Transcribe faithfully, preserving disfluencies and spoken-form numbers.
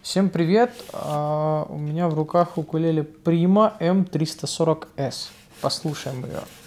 Всем привет! А, У меня в руках укулеле Prima эм триста сорок эс. Послушаем ее.